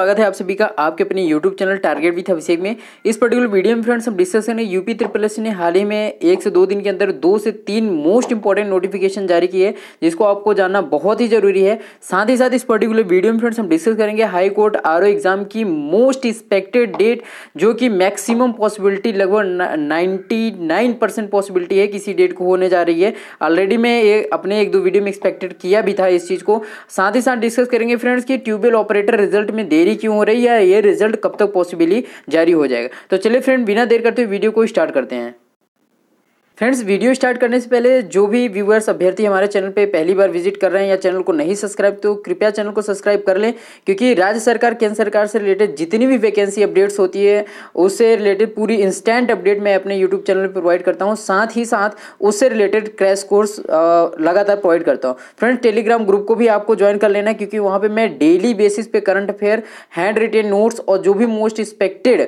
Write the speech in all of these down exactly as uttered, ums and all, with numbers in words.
स्वागत है आप सभी का आपके अपने YouTube channel target with Abhishek में। इस पर्टिकुलर वीडियो में फ्रेंड्स हम डिस्कस करेंगे यूपी ट्रिपल एस सी ने हाल ही में एक से दो दिन के अंदर दो से तीन मोस्ट इंपॉर्टेंट नोटिफिकेशन जारी की है, जिसको आपको जानना बहुत ही जरूरी है। साथ ही साथ इस पर्टिकुलर वीडियो में फ्रेंड्स हम डिस्कस करेंगे high court R O exam की मोस्ट एक्सपेक्टेड डेट, जो कि मैक्सिमम पॉसिबिलिटी लगभग नाइन्टी नाइन परसेंट पॉसिबिलिटी है किसी डेट को होने जा रही है। ऑलरेडी मैं ये अपने एक दो वीडियो में एक्सपेक्टेड किया भी था इस चीज को। साथ ही साथ डिस्कस करेंगे फ्रेंड्स कि ट्यूबवेल ऑपरेटर रिजल्ट में देरी क्यों हो रही है, ये रिजल्ट कब तक पॉसिबली जारी हो जाएगा। तो चलिए फ्रेंड बिना देर करते हुए वीडियो को स्टार्ट करते हैं। फ्रेंड्स वीडियो स्टार्ट करने से पहले जो भी व्यूअर्स अभ्यर्थी हमारे चैनल पे पहली बार विजिट कर रहे हैं या चैनल को नहीं सब्सक्राइब, तो कृपया चैनल को सब्सक्राइब कर लें, क्योंकि राज्य सरकार केंद्र सरकार से रिलेटेड जितनी भी वैकेंसी अपडेट्स होती है उससे रिलेटेड पूरी इंस्टेंट अपडेट मैं अपने यूट्यूब चैनल पर प्रोवाइड करता हूँ। साथ ही साथ उससे रिलेटेड क्रैश कोर्स लगातार प्रोवाइड करता हूँ। फ्रेंड्स टेलीग्राम ग्रुप को भी आपको ज्वाइन कर लेना, क्योंकि वहाँ पर मैं डेली बेसिस पे current affair, hand written notes और जो भी मोस्ट एक्सपेक्टेड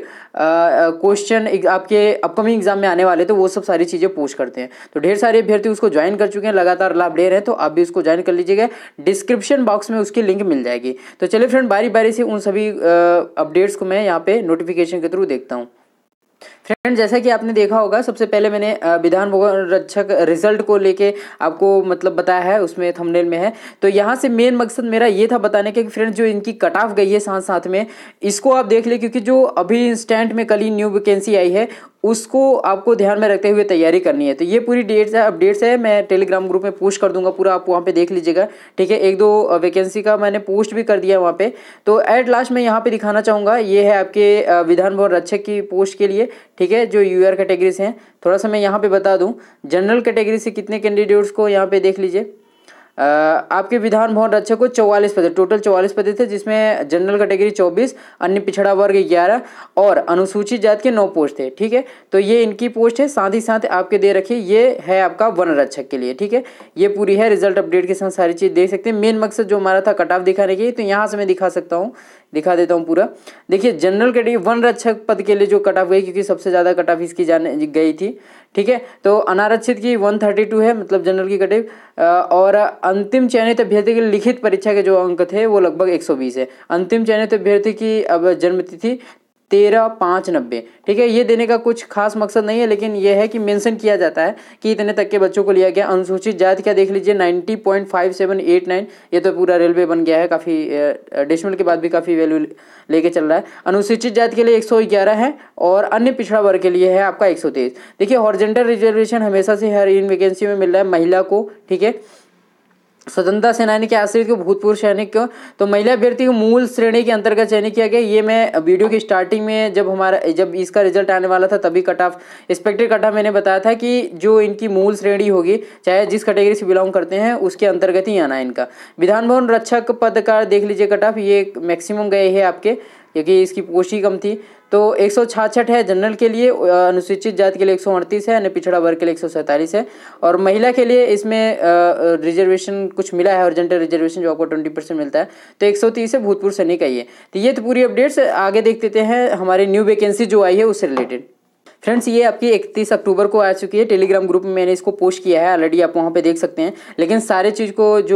क्वेश्चन आपके अपकमिंग एग्जाम में आने वाले तो वो सब सारी चीज़ें पोस्ट करते हैं। तो ढेर सारे अभ्यर्थी उसको ज्वाइन कर चुके हैं, लगातार लाभ ले रहे हैं, तो आप भी उसको ज्वाइन कर लीजिएगा। डिस्क्रिप्शन बॉक्स में उसकी लिंक मिल जाएगी। तो चलिए फ्रेंड बारी बारी से उन सभी अपडेट्स को मैं यहाँ पे नोटिफिकेशन के थ्रू देखता हूँ। फ्रेंड जैसा कि आपने देखा होगा, सबसे पहले मैंने विधान भवन रक्षक रिजल्ट को लेके आपको मतलब बताया है, उसमें थंबनेल में है। तो यहाँ से मेन मकसद मेरा ये था बताने का कि फ्रेंड जो इनकी कट ऑफ गई है साथ साथ में इसको आप देख ले, क्योंकि जो अभी इंस्टेंट में कल ही न्यू वैकेंसी आई है उसको आपको ध्यान में रखते हुए तैयारी करनी है। तो ये पूरी डेट्स है, अपडेट्स है, मैं टेलीग्राम ग्रुप में पोस्ट कर दूंगा पूरा, आप वहाँ पे देख लीजिएगा। ठीक है, एक दो वैकेंसी का मैंने पोस्ट भी कर दिया वहाँ पे। तो एट लास्ट मैं यहाँ पे दिखाना चाहूँगा, ये है आपके विधान भवन रक्षक की पोस्ट के लिए। ठीक है, जो यू आर कैटेगरीज हैं, थोड़ा सा मैं यहाँ पे बता दूँ, जनरल कैटेगरी से कितने कैंडिडेट्स को यहाँ पे देख लीजिए। Uh, आपके विधान भवन रक्षक को चौवालीस पद, टोटल चौवालीस पद थे, जिसमें जनरल कैटेगरी चौबीस, अन्य पिछड़ा वर्ग ग्यारह और अनुसूचित जाति के नौ पोस्ट थे। ठीक है, तो ये इनकी पोस्ट है। साथ ही साथ आपके दे रखिए, ये है आपका वन रक्षक के लिए। ठीक है, ये पूरी है रिजल्ट अपडेट के साथ सारी चीज़ देख सकते हैं। मेन मकसद जो हमारा था कट ऑफ दिखाने की, तो यहाँ से मैं दिखा सकता हूँ, दिखा देता हूँ पूरा। देखिए जनरल कैटेगरी वन रक्षक पद के लिए जो कट ऑफ गई, क्योंकि सबसे ज़्यादा कट ऑफ इसकी जाने गई थी। ठीक है, तो अनारक्षित की एक सौ बत्तीस है, मतलब जनरल की कट ऑफ, और अंतिम चयनित अभ्यर्थी की लिखित परीक्षा के जो अंक थे वो लगभग एक सौ बीस है। अंतिम चयनित अभ्यर्थी की अब जन्म तिथि तेरह पाँच नब्बे। ठीक है, ये देने का कुछ खास मकसद नहीं है, लेकिन ये है कि मेंशन किया जाता है कि इतने तक के बच्चों को लिया गया। अनुसूचित जाति क्या देख लीजिए, नब्बे पॉइंट पाँच सात आठ नौ, ये तो पूरा रेलवे बन गया है, काफ़ी डेसिमल के बाद भी काफ़ी वैल्यू लेके चल रहा है। अनुसूचित जाति के लिए एक सौ ग्यारह है और अन्य पिछड़ा वर्ग के लिए है आपका एक सौ तेईस। देखिए हॉरिजॉन्टल रिजर्वेशन हमेशा से हर इन वैकेंसी में मिल रहा है महिला को। ठीक है, स्वतंत्रता सेनानी के आश्रित को, भूतपूर्व सैनिक को, तो महिला अभ्यर्थी को मूल श्रेणी के अंतर्गत चयनित किया गया। ये मैं वीडियो की स्टार्टिंग में जब हमारा जब इसका रिजल्ट आने वाला था तभी cut off expected cut off मैंने बताया था कि जो इनकी मूल श्रेणी होगी, चाहे जिस कैटेगरी से बिलोंग करते हैं उसके अंतर्गत ही आना है इनका। विधान भवन रक्षक पद का देख लीजिए कट ऑफ, ये मैक्सिमम गए हैं आपके, क्योंकि इसकी पोस्ट ही कम थी। तो एक सौ छियासठ है जनरल के लिए, अनुसूचित जाति के लिए एक सौ अड़तीस है, अन्य पिछड़ा वर्ग के लिए एक सौ सैंतालीस है, और महिला के लिए इसमें रिजर्वेशन कुछ मिला है, हॉरिजॉन्टल रिजर्वेशन जो आपको बीस परसेंट मिलता है, तो एक सौ तीस है, भूतपूर्व सैनिक का ये। तो ये तो पूरी अपडेट्स। आगे देख लेते हैं हमारी न्यू वैकेंसी जो आई है उससे रिलेटेड। फ्रेंड्स ये आपकी इकतीस अक्टूबर को आ चुकी है, टेलीग्राम ग्रुप में मैंने इसको पोस्ट किया है ऑलरेडी, आप वहाँ पे देख सकते हैं। लेकिन सारे चीज़ को जो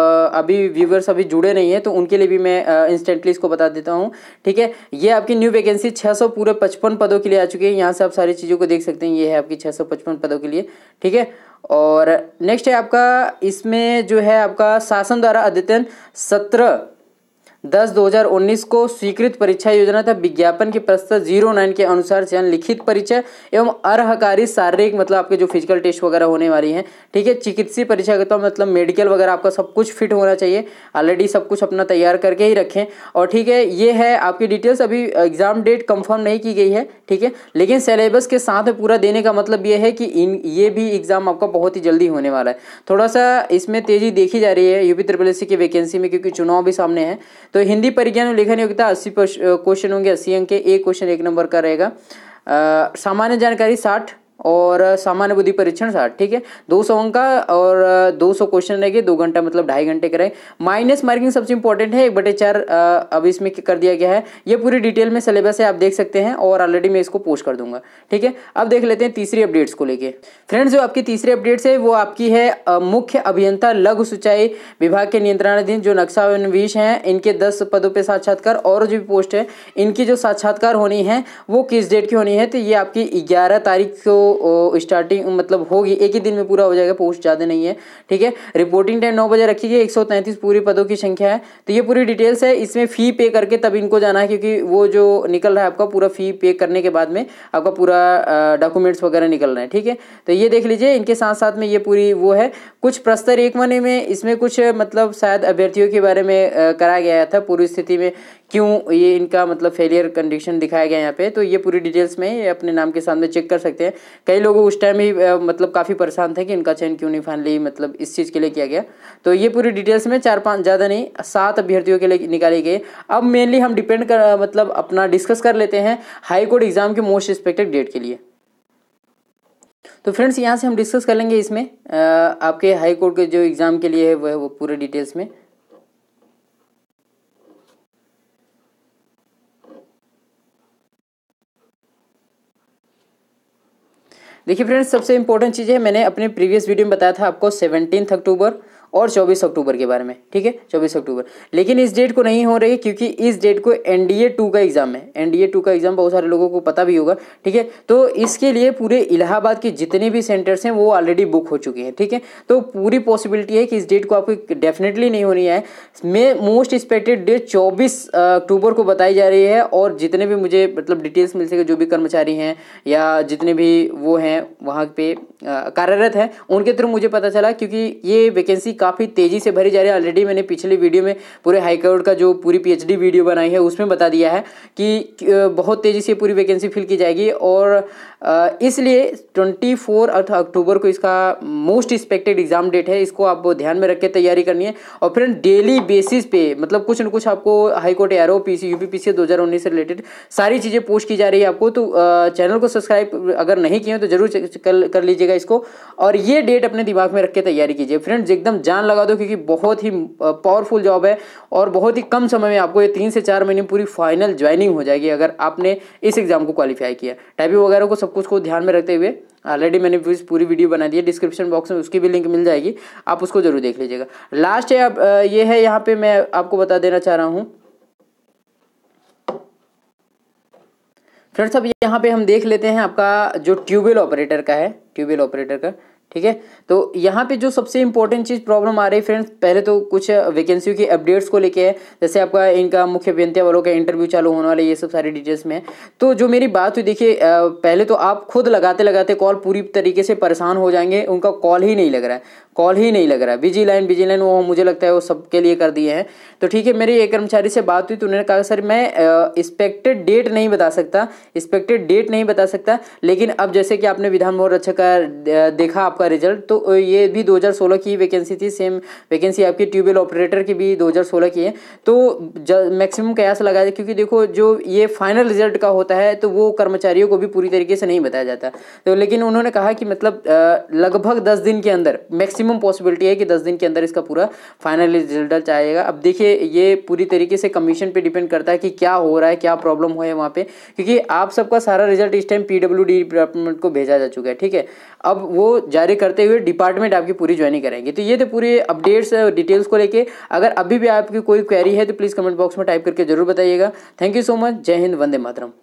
अभी व्यूवर्स अभी जुड़े नहीं है तो उनके लिए भी मैं इंस्टेंटली इसको बता देता हूँ। ठीक है, ये आपकी न्यू वैकेंसी छः सौ पूरे पचपन पदों के लिए आ चुकी है। यहाँ से आप सारी चीज़ों को देख सकते हैं, ये है आपकी छः सौ पचपन पदों के लिए। ठीक है, और नेक्स्ट है आपका, इसमें जो है आपका शासन द्वारा अद्यतन सत्रह दस दो हजार उन्नीस को स्वीकृत परीक्षा योजना था विज्ञापन की प्रस्तुत जीरो नाइन के अनुसार चयन लिखित परीक्षा एवं अर्हकारी शारीरिक, मतलब आपके जो फिजिकल टेस्ट वगैरह होने वाली हैं। ठीक है, चिकित्सीय परीक्षा का तो मतलब मेडिकल वगैरह आपका सब कुछ फिट होना चाहिए, ऑलरेडी सब कुछ अपना तैयार करके ही रखें। और ठीक है, ये है आपकी डिटेल्स। अभी एग्जाम डेट कंफर्म नहीं की गई है, ठीक है, लेकिन सिलेबस के साथ पूरा देने का मतलब ये है कि इन ये भी एग्जाम आपका बहुत ही जल्दी होने वाला है। थोड़ा सा इसमें तेजी देखी जा रही है यूपी ट्रिपल एस सी की वैकेंसी में, क्योंकि चुनाव भी सामने है। तो हिंदी परिज्ञान और लेखन योग्यता अस्सी क्वेश्चन होंगे, अस्सी अंक के, एक क्वेश्चन एक नंबर का रहेगा। सामान्य जानकारी साठ और सामान्य बुद्धि परीक्षण साठ, ठीक है, दो सौ अंक का और दो सौ क्वेश्चन रहेंगे, दो घंटा मतलब ढाई घंटे कराए। माइनस मार्किंग सबसे इंपॉर्टेंट है, एक बटे चार अब इसमें कर दिया गया है। ये पूरी डिटेल में सिलेबस है, आप देख सकते हैं और ऑलरेडी मैं इसको पोस्ट कर दूंगा, ठीक है। अब देख लेते हैं तीसरी अपडेट्स को लेके। फ्रेंड्स, जो आपकी तीसरी अपडेट्स है वो आपकी है अ, मुख्य अभियंता लघु सिंचाई विभाग के नियंत्रणाधीन जो नक्शा विश हैं, इनके दस पदों पे साक्षात्कार और जो पोस्ट है इनकी जो साक्षात्कार होनी है वो किस डेट की होनी है, तो ये आपकी ग्यारह तारीख को स्टार्टिंग मतलब होगी, एक ही दिन में पूरा हो जाएगा, पोस्ट ज़्यादा नहीं है, ठीक है। रिपोर्टिंग टाइम नौ बजे रखी गई, एक सौ तैंतीस पूरी पदों की संख्या है। तो ये पूरी डिटेल्स है, इसमें फी पे करके तब इनको जाना है, क्योंकि वो जो निकल रहा है आपका पूरा फी पे करने के बाद में आपका पूरा डॉक्यूमेंट्स वगैरह निकल रहे हैं, ठीक है। तो ये देख लीजिए, इनके साथ साथ में ये पूरी वो है कुछ प्रस्तर एक महीने में, इसमें कुछ मतलब शायद अभ्यर्थियों के बारे में कराया गया था, पूरी स्थिति में क्यों ये इनका मतलब फेलियर कंडीशन दिखाया गया यहाँ पे। तो ये पूरी डिटेल्स में ये अपने नाम के सामने चेक कर सकते हैं। कई लोग उस टाइम ही मतलब काफ़ी परेशान थे कि इनका चयन क्यों नहीं फाइनली मतलब इस चीज़ के लिए किया गया। तो ये पूरी डिटेल्स में चार पाँच ज़्यादा नहीं सात अभ्यर्थियों के लिए निकाले गए। अब मेनली हम डिपेंड कर मतलब अपना डिस्कस कर लेते हैं हाई कोर्ट एग्जाम के मोस्ट एक्सपेक्टेड डेट के लिए। तो फ्रेंड्स, यहाँ से हम डिस्कस कर लेंगे इसमें आपके हाई कोर्ट के जो एग्ज़ाम के लिए है वो, वो पूरे डिटेल्स में। देखिए फ्रेंड्स, सबसे इंपॉर्टेंट चीज़ है, मैंने अपने प्रीवियस वीडियो में बताया था आपको सेवनटीन अक्टूबर और चौबीस अक्टूबर के बारे में, ठीक है, चौबीस अक्टूबर। लेकिन इस डेट को नहीं हो रही क्योंकि इस डेट को एनडीए टू का एग्जाम है, एनडीए टू का एग्जाम बहुत सारे लोगों को पता भी होगा, ठीक है। तो इसके लिए पूरे इलाहाबाद के जितने भी सेंटर्स हैं वो ऑलरेडी बुक हो चुके हैं, ठीक है। तो पूरी पॉसिबिलिटी है कि इस डेट को आपको डेफिनेटली नहीं होनी है। मैं मोस्ट एक्सपेक्टेड डेट चौबीस अक्टूबर को बताई जा रही है, और जितने भी मुझे मतलब डिटेल्स मिल सके, जो भी कर्मचारी हैं या जितने भी वो हैं वहाँ पे कार्यरत हैं उनके थ्रू मुझे पता चला, क्योंकि ये वैकेंसी काफ़ी तेज़ी से भरी जा रही है। ऑलरेडी मैंने पिछले वीडियो में पूरे हाईकोर्ट का जो पूरी पीएचडी वीडियो बनाई है उसमें बता दिया है कि बहुत तेज़ी से पूरी वैकेंसी फिल की जाएगी, और इसलिए चौबीस अक्टूबर को इसका मोस्ट एक्सपेक्टेड एग्जाम डेट है। इसको आप ध्यान में रख के तैयारी करनी है। और फिर डेली बेसिस पे मतलब कुछ न कुछ आपको हाईकोर्ट एआरओ पीसी यूपीपीसीएस दो हज़ार उन्नीस से रिलेटेड सारी चीज़ें पोस्ट की जा रही है आपको। तो चैनल को सब्सक्राइब अगर नहीं किए तो जरूर कर लीजिएगा इसको, और ये डेट अपने दिमाग में रख के तैयारी कीजिए फ्रेंड्स, एकदम जान लगा दो, क्योंकि बहुत ही पावरफुल जॉब है और बहुत ही कम समय में आपको ये तीन से चार महीने पूरी फाइनल ज्वाइनिंग हो जाएगी अगर आपने इस एग्जाम को क्वालिफाई किया। टाइपिंग वगैरह को सब कुछ को ध्यान में रखते हुए ऑलरेडी मैंने पूरी वीडियो बना दी है, डिस्क्रिप्शन बॉक्स में उसकी भी लिंक मिल जाएगी, आप उसको जरूर देख लीजिएगा। लास्ट है अब ये है, यहाँ पे मैं आपको बता देना चाह रहा हूँ फ्रेंड्स, अब यहाँ पे हम देख लेते हैं आपका जो ट्यूबवेल ऑपरेटर का है, ट्यूबवेल ऑपरेटर का, ठीक है। तो यहाँ पे जो सबसे इंपॉर्टेंट चीज़ प्रॉब्लम आ रही है फ्रेंड्स, पहले तो कुछ वैकेंसी की अपडेट्स को लेके है, जैसे आपका इनका मुख्य अभियंता वालों का इंटरव्यू चालू होने वाला है, ये सब सारी डिटेल्स में है। तो जो मेरी बात हुई, देखिए पहले तो आप खुद लगाते लगाते कॉल पूरी तरीके से परेशान हो जाएंगे, उनका कॉल ही नहीं लग रहा है, कॉल ही नहीं लग रहा है। बिजी लाइन बिजी लाइन वो मुझे लगता है वो सबके लिए कर दिए हैं। तो ठीक है, मेरी एक कर्मचारी से बात हुई तो उन्होंने कहा सर मैं एक्सपेक्टेड डेट नहीं बता सकता, एक्सपेक्टेड डेट नहीं बता सकता, लेकिन अब जैसे कि आपने विधान मोर्चा का देखा आपका रिजल्ट, तो ये भी दो हज़ार सोलह की वैकेंसी थी, सेम वैकेंसी आपकी ट्यूबवेल ऑपरेटर की भी दो हज़ार सोलह की है। तो मैक्सिमम कयास लगा है, क्योंकि देखो जो ये फाइनल रिजल्ट का होता है तो वो कर्मचारियों को भी पूरी तरीके से नहीं बताया जाता। तो लेकिन उन्होंने कहा कि मतलब लगभग दस दिन के अंदर मैक्सिमम पॉसिबिलिटी है कि दस दिन के अंदर इसका पूरा फाइनल रिजल्ट आएगा। अब देखिए ये पूरी तरीके से कमीशन पे डिपेंड करता है कि क्या हो रहा है, क्या प्रॉब्लम हुआ है वहाँ पे, क्योंकि आप सबका सारा रिजल्ट इस टाइम पीडब्ल्यूडी डिपार्टमेंट को भेजा जा चुका है, ठीक है। अब वो जारी करते हुए डिपार्टमेंट आपकी पूरी ज्वाइनिंग करेंगे। तो ये थे पूरे अपडेट्स डिटेल्स को लेके। अगर अभी भी आपकी कोई क्वेरी है तो प्लीज़ कमेंट बॉक्स में टाइप करके जरूर बताइएगा। Thank you so much. Jai Hind, Vande Mataram.